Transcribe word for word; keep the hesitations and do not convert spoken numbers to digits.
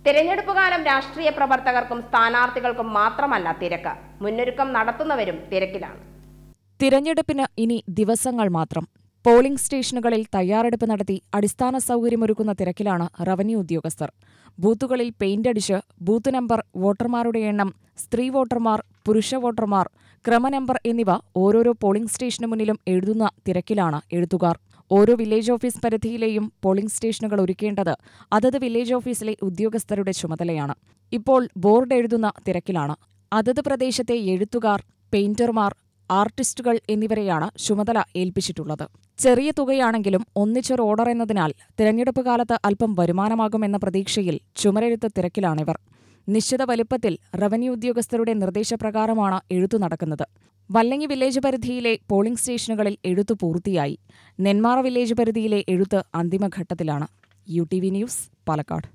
തിരഞ്ഞെടുപ്പ് കാലം രാഷ്ട്രീയ പ്രവർത്തകർക്കും സ്ഥാനാർത്ഥികൾക്കും മാത്രമല്ല തിരക്ക്, മുന്നൊരുക്കം നടത്തുന്നവരും തിരക്കിലാണ്. തിരഞ്ഞെടുപ്പിന് ഇനി ദിവസങ്ങൾ മാത്രം. പോളിംഗ് സ്റ്റേഷനുകളിൽ തയ്യാറെടുപ്പ് നടത്തി അടിസ്ഥാന സൗകര്യമൊരുക്കുന്ന തിരക്കിലാണ് റവന്യൂ ഉദ്യോഗസ്ഥർ. ബൂത്തുകളിൽ പെയിന്റടിച്ച് ബൂത്ത് നമ്പർ, വോട്ടർമാരുടെ എണ്ണം, സ്ത്രീ വോട്ടർമാർ, പുരുഷ വോട്ടർമാർ, ക്രമനമ്പർ എന്നിവ ഓരോരോ പോളിംഗ് സ്റ്റേഷനു മുന്നിലും എഴുതുന്ന തിരക്കിലാണ് എഴുത്തുകാർ. ഓരോ വില്ലേജ് ഓഫീസ് പരിധിയിലെയും പോളിംഗ് സ്റ്റേഷനുകൾ ഒരുക്കേണ്ടത് അതത് വില്ലേജ് ഓഫീസിലെ ഉദ്യോഗസ്ഥരുടെ ചുമതലയാണ്. ഇപ്പോൾ ബോർഡ് എഴുതുന്ന തിരക്കിലാണ്. അതത് പ്രദേശത്തെ എഴുത്തുകാർ, പെയിന്റർമാർ, ആർട്ടിസ്റ്റുകൾ എന്നിവരെയാണ് ചുമതല ഏൽപ്പിച്ചിട്ടുള്ളത്. ചെറിയ തുകയാണെങ്കിലും ഒന്നിച്ചൊരു ഓർഡർ എന്നതിനാൽ തിരഞ്ഞെടുപ്പ് കാലത്ത് അല്പം വരുമാനമാകുമെന്ന പ്രതീക്ഷയിൽ ചുമരെഴുത്ത് തിരക്കിലാണിവർ. നിശ്ചിത വലിപ്പത്തിൽ റവന്യൂ ഉദ്യോഗസ്ഥരുടെ നിർദ്ദേശപ്രകാരമാണ് എഴുത്തു നടക്കുന്നത്. വല്ലങ്ങി വില്ലേജ് പരിധിയിലെ പോളിംഗ് സ്റ്റേഷനുകളിൽ എഴുത്തു പൂർത്തിയായി. നെന്മാറ വില്ലേജ് പരിധിയിലെ എഴുത്ത് അന്തിമഘട്ടത്തിലാണ്. U T V news, Palakkad.